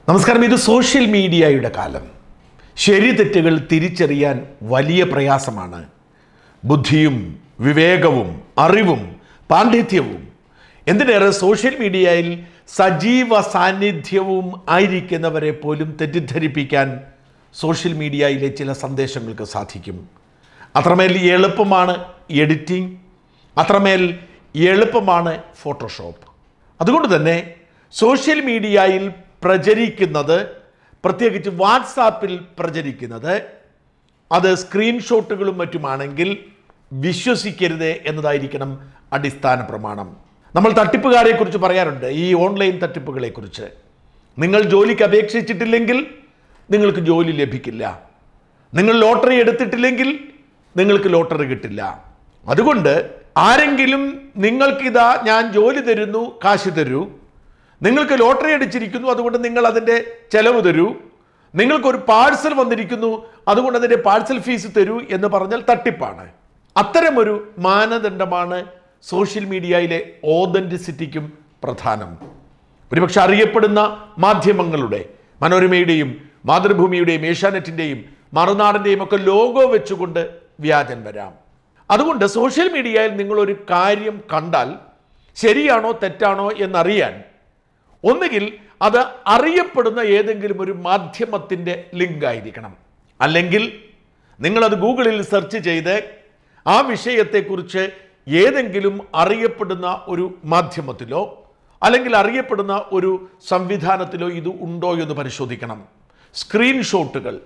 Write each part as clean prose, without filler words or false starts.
നമസ്കാരം. ഇത് സോഷ്യൽ മീഡിയയുടെ കാലം. ശരി തെറ്റുകൾ തിരിച്ചറിയാൻ വലിയ പ്രയാസമാണ്. ബുദ്ധിയും വിവേകവും അറിവും പാണ്ഡിത്യവും എന്തിനേറെ സോഷ്യൽ മീഡിയയിൽ സജീവ സാന്നിധ്യവും ആയിരിക്കുന്നവരെ പോലും തെറ്റിദ്ധരിപ്പിക്കാൻ സോഷ്യൽ മീഡിയയിലെ ചില സന്ദേശങ്ങൾക്ക് സാധിക്കും. അത്രമേൽ എളുപ്പമാണ് എഡിറ്റിംഗ്, അത്രമേൽ എളുപ്പമാണ് ഫോട്ടോഷോപ്പ്. അതുകൊണ്ട് തന്നെ സോഷ്യൽ മീഡിയയിൽ പ്രചരിക്കുന്നത്, പ്രത്യേകിച്ച് വാട്സാപ്പിൽ പ്രചരിക്കുന്നത്, അത് സ്ക്രീൻഷോട്ടുകളും മറ്റുമാണെങ്കിൽ വിശ്വസിക്കരുത് എന്നതായിരിക്കണം അടിസ്ഥാന പ്രമാണം. നമ്മൾ തട്ടിപ്പുകാരെക്കുറിച്ച് പറയാറുണ്ട്, ഈ ഓൺലൈൻ തട്ടിപ്പുകളെക്കുറിച്ച്. നിങ്ങൾ ജോലിക്ക് അപേക്ഷിച്ചിട്ടില്ലെങ്കിൽ നിങ്ങൾക്ക് ജോലി ലഭിക്കില്ല. നിങ്ങൾ ലോട്ടറി എടുത്തിട്ടില്ലെങ്കിൽ നിങ്ങൾക്ക് ലോട്ടറി കിട്ടില്ല. അതുകൊണ്ട് ആരെങ്കിലും നിങ്ങൾക്കിതാ ഞാൻ ജോലി തരുന്നു, കാശ് തരൂ, നിങ്ങൾക്ക് ലോട്ടറി അടിച്ചിരിക്കുന്നു അതുകൊണ്ട് നിങ്ങൾ അതിൻ്റെ ചെലവ് തരൂ, നിങ്ങൾക്കൊരു പാഴ്സൽ വന്നിരിക്കുന്നു അതുകൊണ്ട് അതിൻ്റെ പാഴ്സൽ ഫീസ് തരൂ എന്ന് പറഞ്ഞാൽ തട്ടിപ്പാണ്. അത്തരമൊരു മാനദണ്ഡമാണ് സോഷ്യൽ മീഡിയയിലെ ഓതൻറ്റിസിറ്റിക്കും പ്രധാനം. ഒരുപക്ഷെ അറിയപ്പെടുന്ന മാധ്യമങ്ങളുടെ, മനോരമയുടെയും മാതൃഭൂമിയുടെയും ഏഷ്യാനെറ്റിൻ്റെയും മറുനാടിൻ്റെയും ഒക്കെ ലോഗോ വെച്ചുകൊണ്ട് വ്യാജൻ വരാം. അതുകൊണ്ട് സോഷ്യൽ മീഡിയയിൽ നിങ്ങളൊരു കാര്യം കണ്ടാൽ ശരിയാണോ തെറ്റാണോ എന്നറിയാൻ ഒന്നുകിൽ അത് അറിയപ്പെടുന്ന ഏതെങ്കിലും ഒരു മാധ്യമത്തിൻ്റെ ലിങ്ക് ആയിരിക്കണം, അല്ലെങ്കിൽ നിങ്ങളത് ഗൂഗിളിൽ സെർച്ച് ചെയ്ത് ആ വിഷയത്തെക്കുറിച്ച് ഏതെങ്കിലും അറിയപ്പെടുന്ന ഒരു മാധ്യമത്തിലോ അല്ലെങ്കിൽ അറിയപ്പെടുന്ന ഒരു സംവിധാനത്തിലോ ഇത് ഉണ്ടോ എന്ന് പരിശോധിക്കണം. സ്ക്രീൻഷോട്ടുകൾ,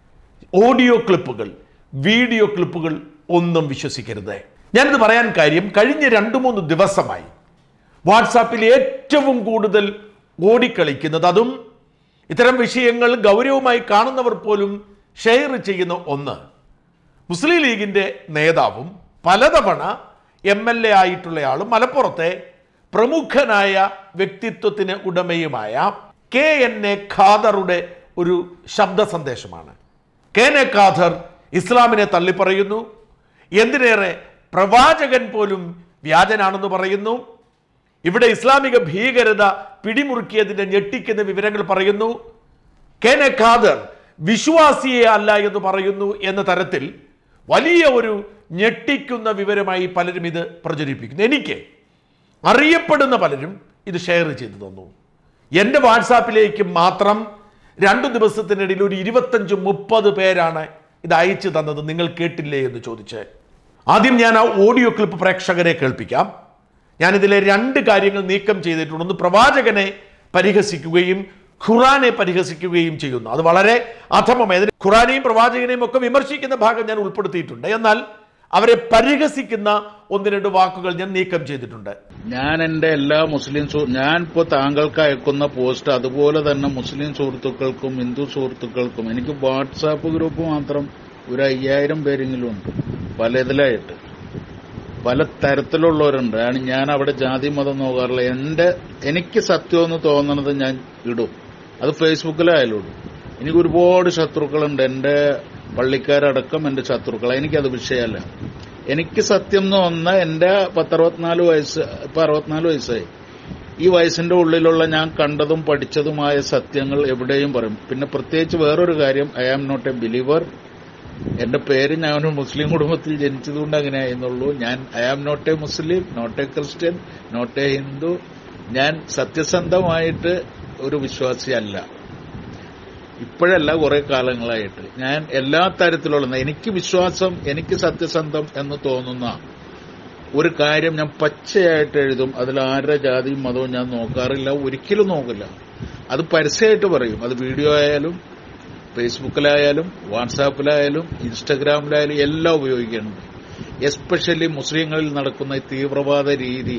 ഓഡിയോ ക്ലിപ്പുകൾ, വീഡിയോ ക്ലിപ്പുകൾ ഒന്നും വിശ്വസിക്കരുത്. ഞാനിത് പറയാൻ കാര്യം, കഴിഞ്ഞ 2-3 ദിവസമായി വാട്സാപ്പിൽ ഏറ്റവും കൂടുതൽ ഓടിക്കളിക്കുന്നത്, അതും ഇത്തരം വിഷയങ്ങൾ ഗൗരവമായി കാണുന്നവർ പോലും ഷെയർ ചെയ്യുന്ന ഒന്ന്, മുസ്ലിം ലീഗിൻ്റെ നേതാവും പലതവണ MLA ആയിട്ടുള്ളയാളും മലപ്പുറത്തെ പ്രമുഖനായ വ്യക്തിത്വത്തിന് ഉടമയുമായ KNA ഖാദറുടെ ഒരു ശബ്ദ സന്ദേശമാണ്. KNA ഖാദർ ഇസ്ലാമിനെ തള്ളിപ്പറയുന്നു, എന്തിനേറെ പ്രവാചകൻ പോലും വ്യാജനാണെന്ന് പറയുന്നു, ഇവിടെ ഇസ്ലാമിക ഭീകരത പിടിമുറുക്കിയതിൻ്റെ ഞെട്ടിക്കുന്ന വിവരങ്ങൾ പറയുന്നു, KNA ഖാദർ വിശ്വാസിയെ അല്ല എന്ന് പറയുന്നു എന്ന തരത്തിൽ വലിയ ഒരു ഞെട്ടിക്കുന്ന വിവരമായി പലരും ഇത് പ്രചരിപ്പിക്കുന്നു. എനിക്ക് അറിയപ്പെടുന്ന പലരും ഇത് ഷെയർ ചെയ്തു തന്നു. എൻ്റെ വാട്സാപ്പിലേക്ക് മാത്രം 2 ദിവസത്തിനിടയിൽ ഒരു 25-30 പേരാണ് ഇത് അയച്ചു തന്നത്. നിങ്ങൾ കേട്ടില്ലേ എന്ന് ചോദിച്ച്. ആദ്യം ഞാൻ ആ ഓഡിയോ ക്ലിപ്പ് പ്രേക്ഷകരെ കേൾപ്പിക്കാം. ഞാനിതിലെ 2 കാര്യങ്ങൾ നീക്കം ചെയ്തിട്ടുണ്ട്. ഒന്ന്, പ്രവാചകനെ പരിഹസിക്കുകയും ഖുറാനെ പരിഹസിക്കുകയും ചെയ്യുന്നു. അത് വളരെ അധമമായി. ഖുറാനെയും പ്രവാചകനെയും ഒക്കെ വിമർശിക്കുന്ന ഭാഗം ഞാൻ ഉൾപ്പെടുത്തിയിട്ടുണ്ട്. എന്നാൽ അവരെ പരിഹസിക്കുന്ന 1-2 വാക്കുകൾ ഞാൻ നീക്കം ചെയ്തിട്ടുണ്ട്. ഞാൻ എൻ്റെ എല്ലാ മുസ്ലിം ഞാൻ ഇപ്പോൾ താങ്കൾക്ക് അയക്കുന്ന പോസ്റ്റ് അതുപോലെ തന്നെ മുസ്ലിം സുഹൃത്തുക്കൾക്കും ഹിന്ദു സുഹൃത്തുക്കൾക്കും, എനിക്ക് വാട്സാപ്പ് ഗ്രൂപ്പ് മാത്രം ഒരു 5000 പേരെങ്കിലും ഉണ്ട്. പലതിലായിട്ട് പല തരത്തിലുള്ളവരുണ്ട്. ഞാൻ അവിടെ ജാതി മതം നോക്കാറില്ല. എനിക്ക് സത്യമെന്ന് തോന്നണത് ഞാൻ ഇടും. അത് ഫേസ്ബുക്കിലായാലും ഇടും. എനിക്ക് ഒരുപാട് ശത്രുക്കളുണ്ട്, എൻ്റെ പള്ളിക്കാരടക്കം എൻ്റെ ശത്രുക്കളാണ്. എനിക്കത് വിഷയമല്ല. എനിക്ക് സത്യം എന്ന് പറഞ്ഞാൽ എൻ്റെ 64 വയസ്സ്, ഇപ്പം 64 വയസ്സായി. ഈ വയസ്സിന്റെ ഉള്ളിലുള്ള ഞാൻ കണ്ടതും പഠിച്ചതുമായ സത്യങ്ങൾ എവിടെയും പറയും. പിന്നെ പ്രത്യേകിച്ച് വേറൊരു കാര്യം, I am not a believer. എന്റെ പേര് ഞാനൊരു മുസ്ലിം കുടുംബത്തിൽ ജനിച്ചതുകൊണ്ട് അങ്ങനെ ആയിരുന്നുള്ളൂ. I am not a Muslim, not a Christian, not a Hindu. ഞാൻ സത്യസന്ധമായിട്ട് ഒരു വിശ്വാസിയല്ല. ഇപ്പോഴല്ല, കുറെ കാലങ്ങളായിട്ട് ഞാൻ എല്ലാ തരത്തിലുള്ള, എനിക്ക് വിശ്വാസം, എനിക്ക് സത്യസന്ധം എന്ന് തോന്നുന്ന ഒരു കാര്യം ഞാൻ പച്ചയായിട്ട് എഴുതും. അതിൽ ആരുടെ ജാതിയും മതവും ഞാൻ നോക്കാറില്ല, ഒരിക്കലും നോക്കില്ല. അത് പരസ്യമായിട്ട് പറയും. അത് വീഡിയോ ആയാലും ഫേസ്ബുക്കിലായാലും വാട്സാപ്പിലായാലും ഇൻസ്റ്റഗ്രാമിലായാലും എല്ലാം ഉപയോഗിക്കുന്നുണ്ട്. എസ്പെഷ്യലി മുസ്ലിങ്ങളിൽ നടക്കുന്ന ഈ തീവ്രവാദ രീതി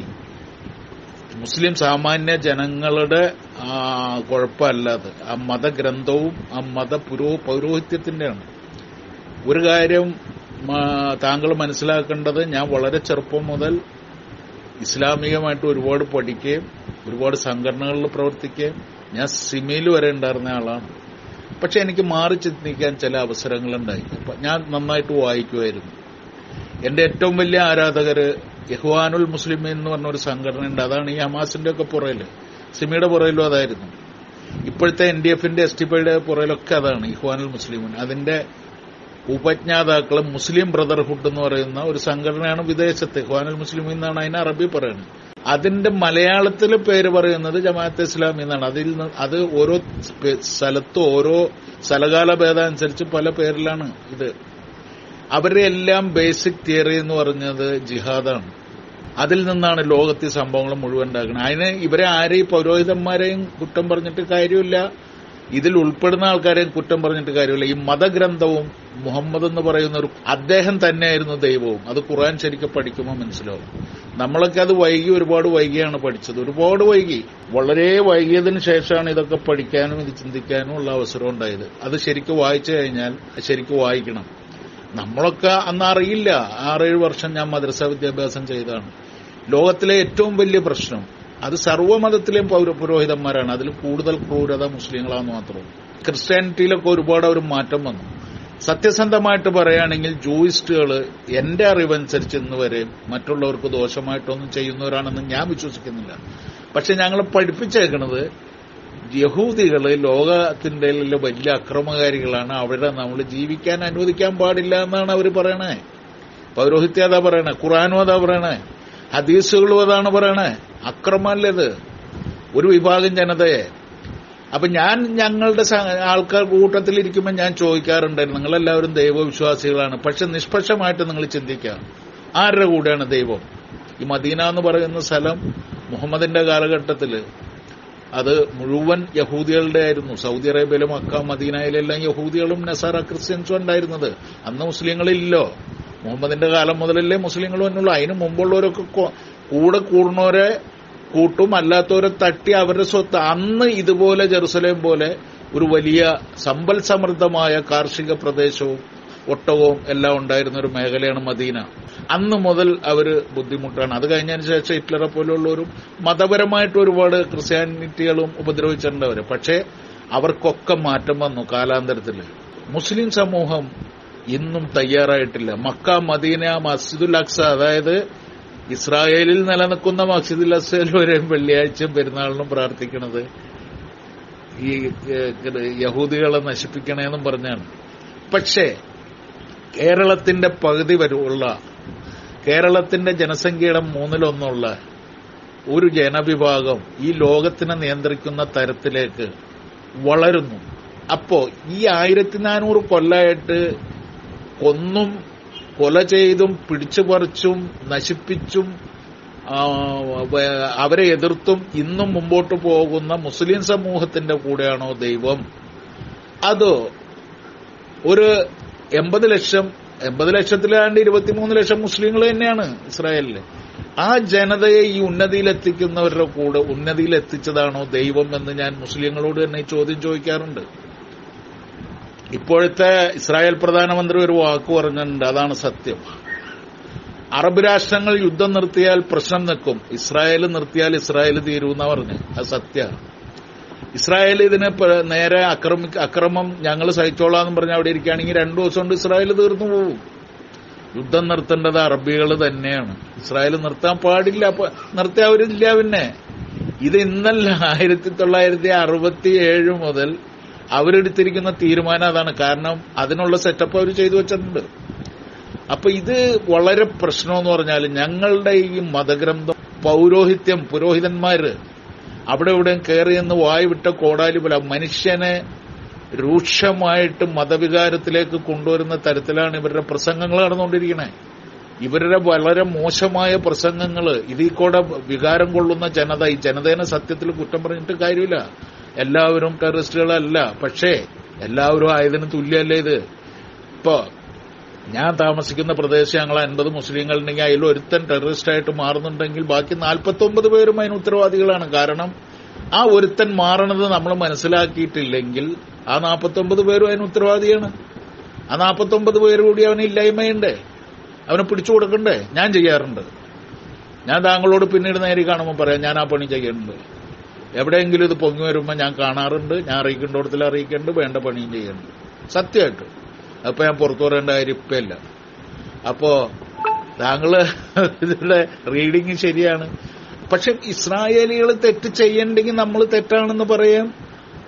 മുസ്ലിം സാമാന്യ ജനങ്ങളുടെ കുഴപ്പമല്ലാതെ ആ മതഗ്രന്ഥവും ആ പൗരോഹിത്യത്തിന്റെയാണ്. ഒരു കാര്യം താങ്കൾ മനസ്സിലാക്കേണ്ടത്, ഞാൻ വളരെ ചെറുപ്പം മുതൽ ഇസ്ലാമികമായിട്ട് ഒരുപാട് പഠിക്കുകയും ഒരുപാട് സംഘടനകളിൽ പ്രവർത്തിക്കുകയും ഞാൻ സിമിയിൽ വരെ ഉണ്ടായിരുന്ന ആളാണ്. പക്ഷെ എനിക്ക് മാറി ചിന്തിക്കാൻ ചില അവസരങ്ങളുണ്ടായി. ഞാൻ നന്നായിട്ട് വായിക്കുമായിരുന്നു. എന്റെ ഏറ്റവും വലിയ ആരാധകര് ഇഖ്വാനുൽ മുസ്ലിമീൻ എന്ന് പറഞ്ഞൊരു സംഘടനയുണ്ട്. അതാണ് ഈ ഹമാസിന്റെ ഒക്കെ പുറകില്, സിമിയുടെ പുറകിലും അതായിരുന്നു. ഇപ്പോഴത്തെ NDF-ന്റെ STPയുടെ പുറയിലൊക്കെ അതാണ് ഇഖ്വാനുൽ മുസ്ലിമീൻ. അതിന്റെ ഉപജ്ഞാതാക്കൾ മുസ്ലിം ബ്രദർഹുഡ് എന്ന് പറയുന്ന ഒരു സംഘടനയാണ് വിദേശത്ത്. ഇഖ്വാനുൽ മുസ്ലിമീൻ എന്നാണ് അതിന് അറബി പറയുന്നത്. അതിന്റെ മലയാളത്തിലെ പേര് പറയുന്നത് ജമാഅത്തെ ഇസ്ലാമി എന്നാണ്. അത് ഓരോ സ്ഥലത്തും ഓരോ സ്ഥലകാല ഭേദം അനുസരിച്ച് പല പേരിലാണ് ഇത്. അവരുടെ എല്ലാം ബേസിക് തിയറി എന്ന് പറഞ്ഞത് ജിഹാദാണ്. അതിൽ നിന്നാണ് ലോകത്തെ സംഭവങ്ങൾ മുഴുവൻ ഉണ്ടാക്കുന്നത്. അതിന് ഇവരെ ആരെയും പൗരോഹിതന്മാരെയും കുറ്റം പറഞ്ഞിട്ട് കാര്യമില്ല, ഇതിൽ ഉൾപ്പെടുന്ന ആൾക്കാരെയും കുറ്റം പറഞ്ഞിട്ട് കാര്യമില്ല. ഈ മതഗ്രന്ഥവും മുഹമ്മദ് എന്ന് പറയുന്ന ഒരു അദ്ദേഹം തന്നെയായിരുന്നു ദൈവവും. അത് ഖുർആൻ ശരിക്കും പഠിക്കുമ്പോൾ മനസ്സിലാവും. നമ്മളൊക്കെ അത് ഒരുപാട് വൈകിയാണ് പഠിച്ചത്. ഒരുപാട് വൈകി, വളരെ വൈകിയതിനു ശേഷമാണ് ഇതൊക്കെ പഠിക്കാനും ഇത് ചിന്തിക്കാനും ഉള്ള അവസരം ഉണ്ടായത്. അത് ശരിക്കും വായിച്ചു കഴിഞ്ഞാൽ ശരിക്കും വായിക്കണം. നമ്മളൊക്കെ അന്ന് അറിയില്ല. 6-7 വർഷം ഞാൻ മദ്രസ വിദ്യാഭ്യാസം ചെയ്തതാണ്. ലോകത്തിലെ ഏറ്റവും വലിയ പ്രശ്നം അത് സർവ്വമതത്തിലെയും പുരോഹിതന്മാരാണ്. അതിൽ കൂടുതൽ ക്രൂരത മുസ്ലിങ്ങളാന്ന് മാത്രം. ക്രിസ്ത്യാനിറ്റിയിലൊക്കെ ഒരുപാട് ഒരു മാറ്റം വന്നു. സത്യസന്ധമായിട്ട് പറയുകയാണെങ്കിൽ ജൂയിസ്റ്റുകൾ എന്റെ അറിവനുസരിച്ച് ഇന്ന് വരെ മറ്റുള്ളവർക്ക് ദോഷമായിട്ടൊന്നും ചെയ്യുന്നവരാണെന്ന് ഞാൻ വിശ്വസിക്കുന്നില്ല. പക്ഷെ ഞങ്ങൾ പഠിപ്പിച്ചേക്കുന്നത് യഹൂദികൾ ലോകത്തിന്റെ വലിയ അക്രമകാരികളാണ്, അവരെ നമ്മൾ ജീവിക്കാൻ അനുവദിക്കാൻ പാടില്ല എന്നാണ് അവർ പറയണേ. പൗരോഹിത്യം അതാ പറയണേ, ഖുർആനും അതാ പറയണേ, ഹദീസുകളും അതാണ് പറയണേ. അക്രമല്ലേത് ഒരു വിഭാഗം ജനതയെ. അപ്പൊ ഞങ്ങളുടെ ആൾക്കാർ കൂട്ടത്തിലിരിക്കുമ്പോൾ ഞാൻ ചോദിക്കാറുണ്ടായിരുന്നു, നിങ്ങളെല്ലാവരും ദൈവവിശ്വാസികളാണ്, പക്ഷെ നിഷ്പക്ഷമായിട്ട് നിങ്ങൾ ചിന്തിക്കുക, ആരുടെ കൂടെയാണ് ദൈവം? ഈ മദീന എന്ന് പറയുന്ന സ്ഥലം മുഹമ്മദിന്റെ കാലഘട്ടത്തിൽ അത് മുഴുവൻ യഹൂദികളുടെ ആയിരുന്നു. സൗദി അറേബ്യയിലും മക്ക മദീനയിലെല്ലാം യഹൂദികളും നസാറ ക്രിസ്ത്യൻസും ഉണ്ടായിരുന്നത്. അന്ന് മുസ്ലിങ്ങളില്ലോ. മുഹമ്മദിന്റെ കാലം മുതലല്ലേ മുസ്ലിങ്ങളും എന്നുള്ളൂ. അതിന് മുമ്പുള്ളവരൊക്കെ കൂടെ കൂടുന്നവരെ കൂട്ടും, അല്ലാത്തവരെ തട്ടി അവരുടെ സ്വത്ത്. അന്ന് ഇതുപോലെ ജെറുസലേം പോലെ ഒരു വലിയ സമ്പൽ സമൃദ്ധമായ കാർഷിക പ്രദേശവും ഒട്ടകവും എല്ലാം ഉണ്ടായിരുന്ന ഒരു മേഖലയാണ് മദീന. അന്ന് മുതൽ അവര് ബുദ്ധിമുട്ടാണ്. അത് കഴിഞ്ഞതിന് ശേഷം ഹിറ്റ്ലറെ പോലുള്ളവരും മതപരമായിട്ട് ഒരുപാട് ക്രിസ്ത്യാനിറ്റികളും ഉപദ്രവിച്ചിട്ടുണ്ട് അവര്. പക്ഷേ അവർക്കൊക്കെ മാറ്റം വന്നു കാലാന്തരത്തിൽ. മുസ്ലിം സമൂഹം ഇന്നും തയ്യാറായിട്ടില്ല. മക്ക, മദീന, മസ്ജിദുൽ അക്സ, അതായത് ഇസ്രായേലിൽ നിലനിൽക്കുന്ന മസ്ജിദുൽ അക്സയിൽ വരെയും വെള്ളിയാഴ്ചയും പെരുന്നാളിനും പ്രാർത്ഥിക്കുന്നത് ഈ യഹൂദികളെ നശിപ്പിക്കണേന്നും പറഞ്ഞാണ്. പക്ഷേ കേരളത്തിന്റെ പകുതി വരെയുള്ള, കേരളത്തിന്റെ ജനസംഖ്യയുടെ 1/3 ഒരു ജനവിഭാഗം ഈ ലോകത്തിനെ നിയന്ത്രിക്കുന്ന തരത്തിലേക്ക് വളരുന്നു. അപ്പോ ഈ 1400 കൊല്ലമായിട്ട് കൊന്നും കൊല ചെയ്തും പിടിച്ചുപറിച്ചും നശിപ്പിച്ചും അവരെ എതിർത്തും ഇന്നും മുമ്പോട്ട് പോകുന്ന മുസ്ലിം സമൂഹത്തിന്റെ കൂടെയാണോ ദൈവം? അതോ ഒരു 80 ലക്ഷത്തിലാണ്ട് 23 ലക്ഷം മുസ്ലിങ്ങൾ തന്നെയാണ് ഇസ്രായേലില്. ആ ജനതയെ ഈ ഉന്നതിയിലെത്തിക്കുന്നവരുടെ കൂടെ ഉന്നതിയിലെത്തിച്ചതാണോ ദൈവം എന്ന് ഞാൻ മുസ്ലിങ്ങളോട് തന്നെ ഈ ചോദ്യം ചോദിക്കാറുണ്ട്. ഇപ്പോഴത്തെ ഇസ്രായേൽ പ്രധാനമന്ത്രി ഒരു വാക്ക് പറഞ്ഞിട്ടുണ്ട്, അതാണ് സത്യം. അറബ് രാഷ്ട്രങ്ങൾ യുദ്ധം നിർത്തിയാൽ പ്രശ്നം നിൽക്കും, ഇസ്രായേൽ നിർത്തിയാൽ ഇസ്രായേൽ തീരുമെന്നാ പറഞ്ഞ്. അത് സത്യമാണ്. ഇസ്രായേൽ ഇതിന് നേരെ അക്രമം ഞങ്ങൾ സഹിച്ചോളാന്നും പറഞ്ഞ് അവിടെ ഇരിക്കുകയാണെങ്കിൽ 2 ദിവസം കൊണ്ട് ഇസ്രായേൽ തീർന്നു പോകും. യുദ്ധം നിർത്തേണ്ടത് അറബികൾ തന്നെയാണ്. ഇസ്രായേൽ നിർത്താൻ പാടില്ല. നിർത്തിയ അവരില്ല. പിന്നെ ഇത് ഇന്നല്ല, 1967 മുതൽ അവരെടുത്തിരിക്കുന്ന തീരുമാനം അതാണ്. കാരണം അതിനുള്ള സെറ്റപ്പ് അവർ ചെയ്തു വെച്ചിട്ടുണ്ട്. അപ്പൊ ഇത് വളരെ പ്രശ്നമെന്ന് പറഞ്ഞാൽ ഞങ്ങളുടെ ഈ മതഗ്രന്ഥം, പൗരോഹിത്യം, പുരോഹിതന്മാര് അവിടെ ഇവിടെയും കയറിയെന്ന് വായുവിട്ട കോടാലി പോലെ മനുഷ്യനെ രൂക്ഷമായിട്ട് മതവികാരത്തിലേക്ക് കൊണ്ടുവരുന്ന തരത്തിലാണ് ഇവരുടെ പ്രസംഗങ്ങൾ നടന്നുകൊണ്ടിരിക്കണേ. ഇവരുടെ വളരെ മോശമായ പ്രസംഗങ്ങൾ, ഇതിൽ കൂടെ വികാരം കൊള്ളുന്ന ജനത, ഈ ജനതേനെ സത്യത്തിൽ കുറ്റം പറഞ്ഞിട്ട് കാര്യമില്ല. എല്ലാവരും ടെററിസ്റ്റുകളല്ല, പക്ഷേ എല്ലാവരും ആയതിന് തുല്യമല്ലേ ഇത്. ഇപ്പോ ഞാൻ താമസിക്കുന്ന പ്രദേശം ഞങ്ങൾ 50 മുസ്ലിങ്ങളുണ്ടെങ്കിൽ അതിൽ ഒരുത്തൻ ടെററിസ്റ്റായിട്ട് മാറുന്നുണ്ടെങ്കിൽ ബാക്കി 49 പേരും അതിന് ഉത്തരവാദികളാണ്. കാരണം ആ ഒരുത്തൻ മാറണത് നമ്മൾ മനസ്സിലാക്കിയിട്ടില്ലെങ്കിൽ ആ 49 പേരും അതിന് ഉത്തരവാദിയാണ്. ആ 49 പേര് കൂടി അവന് ഇല്ലായ്മയുണ്ടേ, അവനെ പിടിച്ചു കൊടുക്കണ്ടേ? ഞാൻ ചെയ്യാറുണ്ട്. ഞാൻ താങ്കളോട് പിന്നീട് നേരി കാണുമ്പോൾ പറയാം, ഞാൻ ആ പണി ചെയ്യുന്നുണ്ട്. എവിടെയെങ്കിലും ഇത് പൊങ്ങി വരുമ്പോൾ ഞാൻ കാണാറുണ്ട്. ഞാൻ അറിയിക്കേണ്ടടത്തിൽ അറിയിക്കേണ്ട, വേണ്ട പണിയും ചെയ്യുന്നുണ്ട്. സത്യമായിട്ട്. അപ്പൊ ഞാൻ പുറത്തു പറയേണ്ട കാര്യം ഇപ്പല്ല. അപ്പോ താങ്കള് ഇതിന്റെ റീഡിങ് ശരിയാണ്. പക്ഷെ ഇസ്രായേലികൾ തെറ്റ് ചെയ്യണ്ടെങ്കിൽ നമ്മൾ തെറ്റാണെന്ന് പറയാം.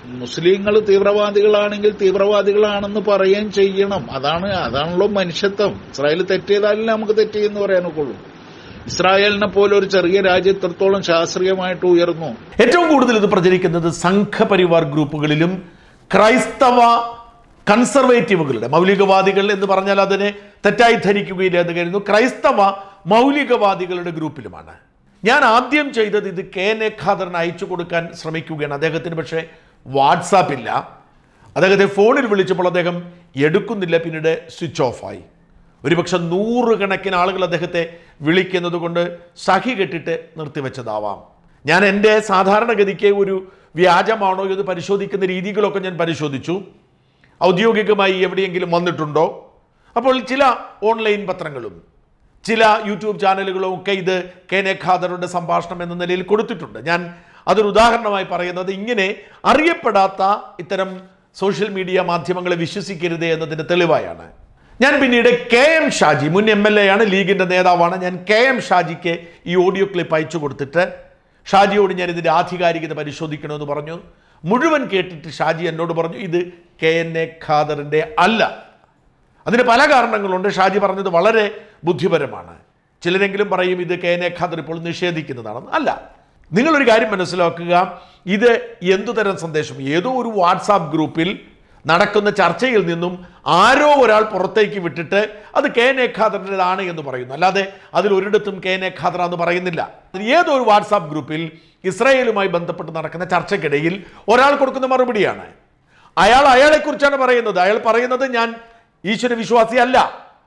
മുസ്ലിങ്ങൾ തീവ്രവാദികളാണെങ്കിൽ തീവ്രവാദികളാണെന്ന് പറയുകയും ചെയ്യണം. അതാണല്ലോ മനുഷ്യത്വം. ഇസ്രായേൽ തെറ്റിയതല്ല നമുക്ക് തെറ്റിയെന്ന് പറയാനൊക്കെയുള്ളൂ. ഇസ്രായേലിനെ പോലെ ഒരു ചെറിയ രാജ്യം എത്രത്തോളം ശാസ്ത്രീയമായിട്ട് ഉയർന്നു. ഏറ്റവും കൂടുതൽ ഇത് പ്രചരിക്കുന്നത് സംഘപരിവാർ ഗ്രൂപ്പുകളിലും ക്രൈസ്തവ കൺസർവേറ്റീവുകളുടെ, മൗലികവാദികൾ എന്ന് പറഞ്ഞാൽ അതിനെ തെറ്റായി ധരിക്കുകയില്ല എന്ന് കരുതുന്നു, ക്രൈസ്തവ മൗലികവാദികളുടെ ഗ്രൂപ്പിലുമാണ്. ഞാൻ ആദ്യം ചെയ്തത് ഇത് KN ഖാദറിന് അയച്ചു കൊടുക്കാൻ ശ്രമിക്കുകയാണ്. അദ്ദേഹത്തിന് പക്ഷേ വാട്സാപ്പ് ഇല്ല. അദ്ദേഹത്തെ ഫോണിൽ വിളിച്ചപ്പോൾ അദ്ദേഹം എടുക്കുന്നില്ല, പിന്നീട് സ്വിച്ച് ഓഫായി. ഒരുപക്ഷെ 100 കണക്കിന് ആളുകൾ അദ്ദേഹത്തെ വിളിക്കുന്നത് കൊണ്ട് സഹി കെട്ടിട്ട് നിർത്തിവെച്ചതാവാം. ഞാൻ എൻ്റെ സാധാരണഗതിക്ക് ഒരു വ്യാജമാണോ എന്ന് പരിശോധിക്കുന്ന രീതികളൊക്കെ ഞാൻ പരിശോധിച്ചു. ഔദ്യോഗികമായി എവിടെയെങ്കിലും വന്നിട്ടുണ്ടോ? അപ്പോൾ ചില ഓൺലൈൻ പത്രങ്ങളും ചില യൂട്യൂബ് ചാനലുകളും ഒക്കെ ഇത് KN ഖാദറുടെ സംഭാഷണം എന്ന നിലയിൽ കൊടുത്തിട്ടുണ്ട്. ഞാൻ അതൊരു ഉദാഹരണമായി പറയുന്നത് ഇങ്ങനെ അറിയപ്പെടാത്ത ഇത്തരം സോഷ്യൽ മീഡിയ മാധ്യമങ്ങളെ വിശ്വസിക്കരുത് എന്നതിൻ്റെ തെളിവായാണ്. ഞാൻ പിന്നീട് KM ഷാജി, മുൻ MLA ആണ്, ലീഗിൻ്റെ നേതാവാണ്. ഞാൻ KM ഷാജിക്ക് ഈ ഓഡിയോ ക്ലിപ്പ് അയച്ചു കൊടുത്തിട്ട് ഷാജിയോട് ഞാൻ ഇതിൻ്റെ ആധികാരികത പരിശോധിക്കണമെന്ന് പറഞ്ഞു. മുഴുവൻ കേട്ടിട്ട് ഷാജി എന്നോട് പറഞ്ഞു ഇത് KN ഖാദറിൻ്റെ അല്ല. അതിന് പല കാരണങ്ങളുണ്ട്. ഷാജി പറഞ്ഞത് വളരെ ബുദ്ധിപരമാണ്. ചിലരെങ്കിലും പറയും ഇത് KN ഖാദർ ഇപ്പോൾ നിഷേധിക്കുന്നതാണെന്ന്. അല്ല, നിങ്ങളൊരു കാര്യം മനസ്സിലാക്കുക, ഇത് എന്തുതരം സന്ദേശം? ഏതോ ഒരു വാട്സാപ്പ് ഗ്രൂപ്പിൽ നടക്കുന്ന ചർച്ചയിൽ നിന്നും ആരോ ഒരാൾ പുറത്തേക്ക് വിട്ടിട്ട് അത് KN ഖാദറിൻ്റെതാണ് എന്ന് പറയുന്നു. അല്ലാതെ അതിൽ ഒരിടത്തും KN ഖാദർ എന്ന് പറയുന്നില്ല. ഏതോ ഒരു വാട്സാപ്പ് ഗ്രൂപ്പിൽ ഇസ്രായേലുമായി ബന്ധപ്പെട്ട് നടക്കുന്ന ചർച്ചയ്ക്കിടയിൽ ഒരാൾ കൊടുക്കുന്ന മറുപടിയാണ്. അയാളെക്കുറിച്ചാണ് പറയുന്നത്. അയാൾ പറയുന്നത് ഞാൻ ഈശ്വര വിശ്വാസിയല്ല.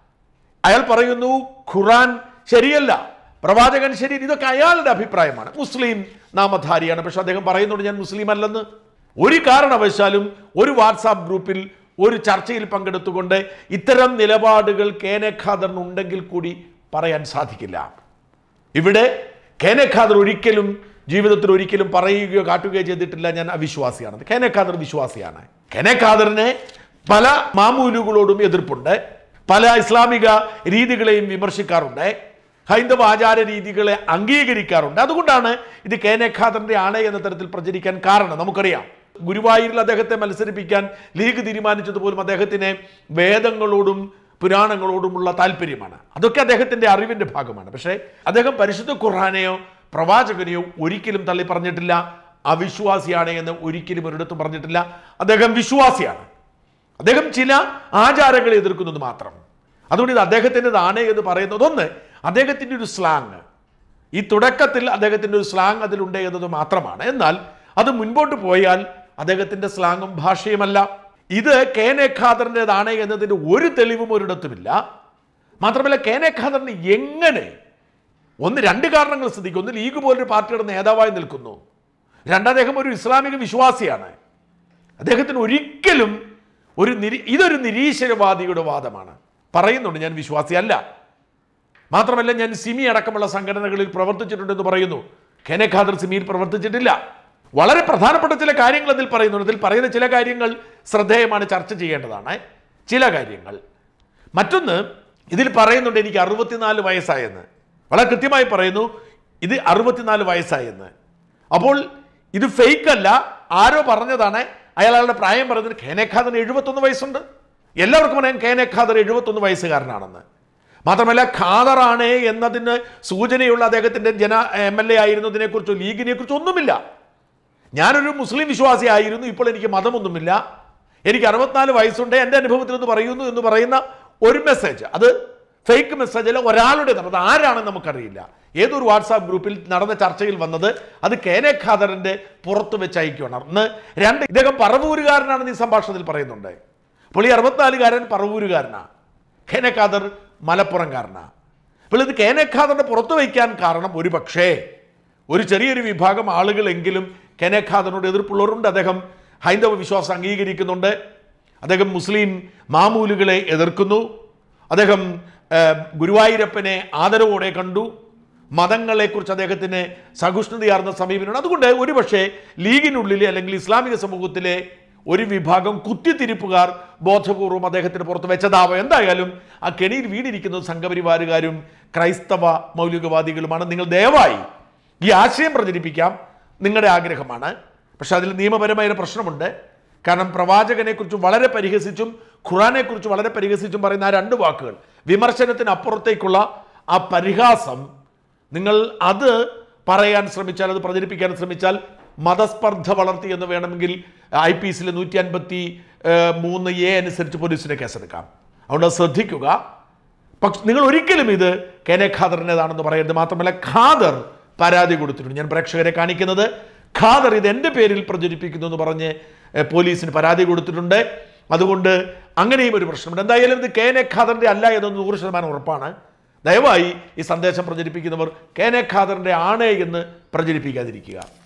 അയാൾ പറയുന്നു ഖുറാൻ ശരിയല്ല, പ്രവാചകൻ ശരി. ഇതൊക്കെ അയാളുടെ അഭിപ്രായമാണ്. മുസ്ലിം നാമധാരിയാണ്, പക്ഷെ അദ്ദേഹം പറയുന്നുണ്ട് ഞാൻ മുസ്ലിം അല്ലെന്ന്. ഒരു കാരണവശാലും ഒരു വാട്സാപ്പ് ഗ്രൂപ്പിൽ ഒരു ചർച്ചയിൽ പങ്കെടുത്തുകൊണ്ട് ഇത്തരം നിലപാടുകൾ KN ഖാദറിന് ഉണ്ടെങ്കിൽ കൂടി പറയാൻ സാധിക്കില്ല. ഇവിടെ KN ഖാദർ ഒരിക്കലും ജീവിതത്തിൽ ഒരിക്കലും പറയുകയോ കാട്ടുകയോ ചെയ്തിട്ടില്ല ഞാൻ അവിശ്വാസിയാണ്. KN ഖാദർ വിശ്വാസിയാണ്. KN ഖാദറിനെ പല മാമൂലുകളോടും എതിർപ്പുണ്ട്, പല ഇസ്ലാമിക രീതികളെയും വിമർശിക്കാറുണ്ട്, ഹൈന്ദവ ആചാര രീതികളെ അംഗീകരിക്കാറുണ്ട്. അതുകൊണ്ടാണ് ഇത് KN ഖാദറിന്റെ ആണ് എന്ന തരത്തിൽ പ്രചരിക്കാൻ കാരണം. നമുക്കറിയാം, ഗുരുവായൂരിൽ അദ്ദേഹത്തെ മത്സരിപ്പിക്കാൻ ലീഗ് തീരുമാനിച്ചതുപോലും അദ്ദേഹത്തിന് വേദങ്ങളോടും പുരാണങ്ങളോടുമുള്ള താല്പര്യമാണ്. അതൊക്കെ അദ്ദേഹത്തിന്റെ അറിവിന്റെ ഭാഗമാണ്. പക്ഷേ അദ്ദേഹം പരിശുദ്ധ ഖുർആനെയോ പ്രവാചകനെയോ ഒരിക്കലും തള്ളി പറഞ്ഞിട്ടില്ല. അവിശ്വാസിയാണ് എന്ന് ഒരിക്കലും ഒരിടത്തും പറഞ്ഞിട്ടില്ല. അദ്ദേഹം വിശ്വാസിയാണ്. അദ്ദേഹം ചില ആചാരങ്ങളെ എതിർക്കുന്നത് മാത്രം. അതുകൊണ്ട് ഇത് അദ്ദേഹത്തിൻ്റെതാണ് എന്ന് പറയുന്നത് ഒന്ന്, അദ്ദേഹത്തിൻ്റെ ഒരു സ്ലാങ്, ഈ തുടക്കത്തിൽ അദ്ദേഹത്തിൻ്റെ ഒരു സ്ലാങ് അതിലുണ്ട് എന്നത് മാത്രമാണ്. എന്നാൽ അത് മുൻപോട്ട് പോയാൽ അദ്ദേഹത്തിൻ്റെ സ്ലാങ്ങും ഭാഷയുമല്ല. ഇത് KN ഖാദറിൻ്റെതാണ് എന്നതിൻ്റെ ഒരു തെളിവും ഒരിടത്തുമില്ല. മാത്രമല്ല KN ഖാദറിന് എങ്ങനെ, രണ്ട് കാരണങ്ങൾ ശ്രദ്ധിക്കും. ഒന്ന്, ലീഗ് പോലൊരു പാർട്ടിയുടെ നേതാവായി നിൽക്കുന്നു. അദ്ദേഹം ഒരു ഇസ്ലാമിക വിശ്വാസിയാണ്. അദ്ദേഹത്തിന് ഒരിക്കലും ഇതൊരു നിരീശ്വരവാദിയുടെ വാദമാണ്. പറയുന്നുണ്ട് ഞാൻ വിശ്വാസിയല്ല. മാത്രമല്ല ഞാൻ സിമി അടക്കമുള്ള സംഘടനകളിൽ പ്രവർത്തിച്ചിട്ടുണ്ടെന്ന് പറയുന്നു. KN ഖാദർ സിമിയിൽ പ്രവർത്തിച്ചിട്ടില്ല. വളരെ പ്രധാനപ്പെട്ട ചില കാര്യങ്ങൾ അതിൽ പറയുന്നുണ്ട്. ഇതിൽ പറയുന്ന ചില കാര്യങ്ങൾ ശ്രദ്ധേയമാണ്, ചർച്ച ചെയ്യേണ്ടതാണ് ചില കാര്യങ്ങൾ. മറ്റൊന്ന്, ഇതിൽ പറയുന്നുണ്ട് എനിക്ക് 64 വയസ്സായെന്ന്. വളരെ കൃത്യമായി പറയുന്നു ഇത് 64 വയസ്സായെന്ന്. അപ്പോൾ ഇത് ഫേക്ക് അല്ല, ആരോ പറഞ്ഞതാണ്. അയാളുടെ പ്രായം പറഞ്ഞത് KN ഖാദറിന് 71 വയസ്സുണ്ട്. എല്ലാവർക്കും പറയാം KN ഖാദർ 71 വയസ്സുകാരനാണെന്ന്. മാത്രമല്ല ഖാദറാണ് എന്നതിന് സൂചനയുള്ള അദ്ദേഹത്തിൻ്റെ MLA ആയിരുന്നതിനെക്കുറിച്ചോ ലീഗിനെ കുറിച്ചോ ഒന്നുമില്ല. ഞാനൊരു മുസ്ലിം വിശ്വാസി ആയിരുന്നു, ഇപ്പോൾ എനിക്ക് മതമൊന്നുമില്ല, എനിക്ക് 64 വയസ്സുണ്ട്, എൻ്റെ അനുഭവത്തിൽ എന്ന് പറയുന്നു എന്ന് പറയുന്ന ഒരു മെസ്സേജ്, അത് ഫേക്ക് മെസ്സേജ് അല്ല, ഒരാളുടെ അത് ആരാണെന്ന് നമുക്കറിയില്ല. ഏതൊരു വാട്സാപ്പ് ഗ്രൂപ്പിൽ നടന്ന ചർച്ചയിൽ വന്നത് അത് KN ഖാദറിന്റെ പുറത്ത് വെച്ച് അയക്കുകയാണ്. രണ്ട്, ഇദ്ദേഹം പറവൂരുകാരനാണെന്ന് ഈ സംഭാഷണത്തിൽ പറയുന്നുണ്ട്. അപ്പോൾ ഈ 64-കാരൻ പറവൂരുകാരനാണ്, KN ഖാദർ മലപ്പുറംകാരനാണ്. അപ്പോൾ ഇത് KN ഖാദറിന്റെ പുറത്ത് വയ്ക്കാൻ കാരണം ഒരു പക്ഷേ ഒരു ചെറിയൊരു വിഭാഗം ആളുകളെങ്കിലും KN ഖാദറിനോട് എതിർപ്പുള്ളവരുണ്ട്. അദ്ദേഹം ഹൈന്ദവ വിശ്വാസം അംഗീകരിക്കുന്നുണ്ട്, അദ്ദേഹം മുസ്ലിം മാമൂലുകളെ എതിർക്കുന്നു, അദ്ദേഹം ഗുരുവായൂരപ്പനെ ആദരവോടെ കണ്ടു, മതങ്ങളെക്കുറിച്ച് അദ്ദേഹത്തിന് സഹിഷ്ണുതയാർന്ന സമീപനമാണ്. അതുകൊണ്ട് ഒരുപക്ഷെ ലീഗിനുള്ളിലെ അല്ലെങ്കിൽ ഇസ്ലാമിക സമൂഹത്തിലെ ഒരു വിഭാഗം കുത്തിത്തിരിപ്പുകാർ ബോധപൂർവം അദ്ദേഹത്തിന് പുറത്ത് വെച്ചതാവാം. എന്തായാലും ആ കെണിയിൽ വീണിരിക്കുന്നത് സംഘപരിവാരുകാരും ക്രൈസ്തവ മൗലികവാദികളുമാണ്. നിങ്ങൾ ദയവായി ഈ ആശയം പ്രചരിപ്പിക്കാം, നിങ്ങളുടെ ആഗ്രഹമാണ്. പക്ഷെ അതിൽ നിയമപരമായ പ്രശ്നമുണ്ട്. കാരണം പ്രവാചകനെക്കുറിച്ച് വളരെ പരിഹസിച്ചും ഖുറാനെക്കുറിച്ച് വളരെ പരിഹസിച്ചും പറയുന്ന ആ 2 വാക്കുകൾ, വിമർശനത്തിനപ്പുറത്തേക്കുള്ള ആ പരിഹാസം, നിങ്ങൾ അത് പറയാൻ ശ്രമിച്ചാൽ, അത് പ്രചരിപ്പിക്കാൻ ശ്രമിച്ചാൽ മതസ്പർദ്ധ വളർത്തി എന്ന് വേണമെങ്കിൽ IPC 153A അനുസരിച്ച് പോലീസിനെ കേസെടുക്കാം. അതുകൊണ്ട് ശ്രദ്ധിക്കുക. പക്ഷെ നിങ്ങൾ ഒരിക്കലും ഇത് കെ.എൻ. ഖാദറിൻ്റെതാണെന്ന് പറയരുത്. മാത്രമല്ല ഖാദർ പരാതി കൊടുത്തിട്ടുണ്ട്. ഞാൻ പ്രേക്ഷകരെ കാണിക്കുന്നത്, ഖാദർ ഇത് എൻ്റെ പേരിൽ പ്രചരിപ്പിക്കുന്നു എന്ന് പറഞ്ഞ് പോലീസിന് പരാതി കൊടുത്തിട്ടുണ്ട്. അതുകൊണ്ട് അങ്ങനെയും ഒരു പ്രശ്നമുണ്ട്. എന്തായാലും ഇത് കെ.എൻ. ഖാദറിൻ്റെ അല്ല എന്നൊന്ന് 100% ഉറപ്പാണ്. ദയവായി ഈ സന്ദേശം പ്രചരിപ്പിക്കുന്നവർ കെ.എൻ. ഖാദറിൻ്റെ ആണ് എന്ന് പ്രചരിപ്പിക്കാതിരിക്കുക.